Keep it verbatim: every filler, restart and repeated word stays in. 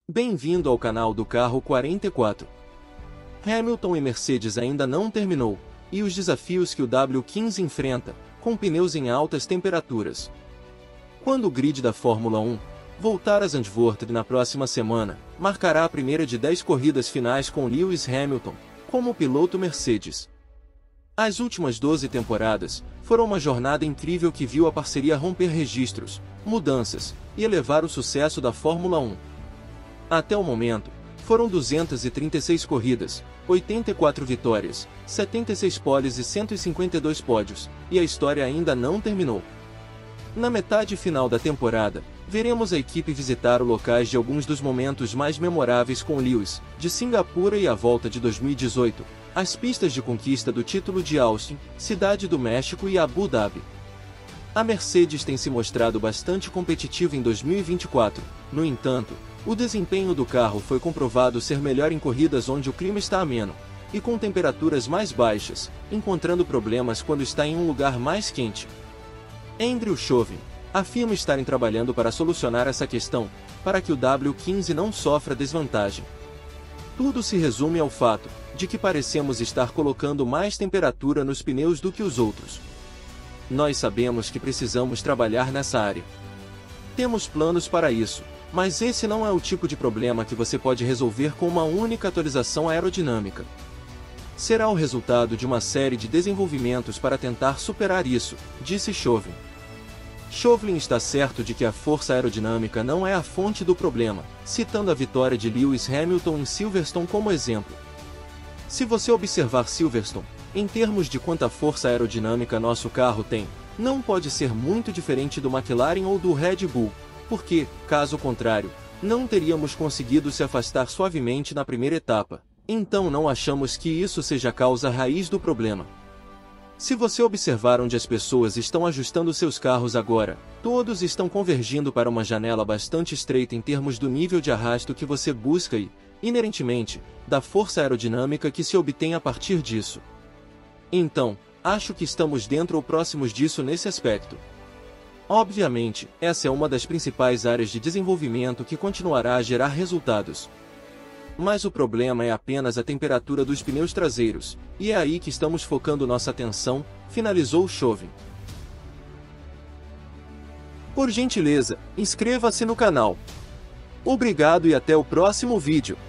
Bem-vindo ao canal do Carro quarenta e quatro. Hamilton e Mercedes ainda não terminou, e os desafios que o W quinze enfrenta, com pneus em altas temperaturas. Quando o grid da Fórmula um voltar a Zandvoort na próxima semana, marcará a primeira de dez corridas finais com Lewis Hamilton, como piloto Mercedes. As últimas doze temporadas foram uma jornada incrível que viu a parceria romper registros, mudanças, e elevar o sucesso da Fórmula um. Até o momento, foram duzentas e trinta e seis corridas, oitenta e quatro vitórias, setenta e seis poles e cento e cinquenta e dois pódios, e a história ainda não terminou. Na metade final da temporada, veremos a equipe visitar os locais de alguns dos momentos mais memoráveis com Lewis, de Singapura e a volta de dois mil e dezoito, as pistas de conquista do título de Austin, Cidade do México e Abu Dhabi. A Mercedes tem se mostrado bastante competitiva em dois mil e vinte e quatro, no entanto, o desempenho do carro foi comprovado ser melhor em corridas onde o clima está ameno, e com temperaturas mais baixas, encontrando problemas quando está em um lugar mais quente. Andrew Chauvin afirma estarem trabalhando para solucionar essa questão, para que o W quinze não sofra desvantagem. Tudo se resume ao fato de que parecemos estar colocando mais temperatura nos pneus do que os outros. Nós sabemos que precisamos trabalhar nessa área. Temos planos para isso, mas esse não é o tipo de problema que você pode resolver com uma única atualização aerodinâmica. Será o resultado de uma série de desenvolvimentos para tentar superar isso, disse Chauvin. Chauvin está certo de que a força aerodinâmica não é a fonte do problema, citando a vitória de Lewis Hamilton em Silverstone como exemplo. Se você observar Silverstone, em termos de quanta força aerodinâmica nosso carro tem, não pode ser muito diferente do McLaren ou do Red Bull, porque, caso contrário, não teríamos conseguido se afastar suavemente na primeira etapa. Então não achamos que isso seja a causa raiz do problema. Se você observar onde as pessoas estão ajustando seus carros agora, todos estão convergindo para uma janela bastante estreita em termos do nível de arrasto que você busca e, inerentemente, da força aerodinâmica que se obtém a partir disso. Então, acho que estamos dentro ou próximos disso nesse aspecto. Obviamente, essa é uma das principais áreas de desenvolvimento que continuará a gerar resultados. Mas o problema é apenas a temperatura dos pneus traseiros, e é aí que estamos focando nossa atenção, finalizou Chauvin. Por gentileza, inscreva-se no canal. Obrigado e até o próximo vídeo.